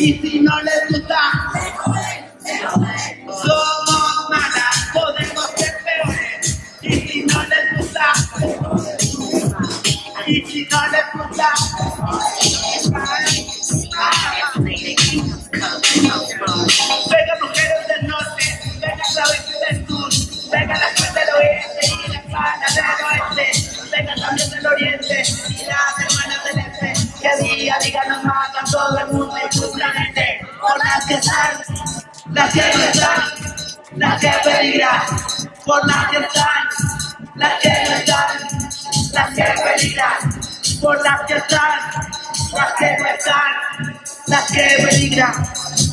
Y si no les gusta, somos malas, podemos ser peores. Y si no les gusta, y si no les gusta, venga mujeres del norte, venga la oeste del sur, venga la gente del oeste y la pana del oeste, venga también del oriente y las hermanas del este, que día a día nos matan todo el mundo y su planeta. Por las que están, las que no están, las que peligran, por las que están, las que no están, las que peligran, por las que están, las que no están, las que peligran.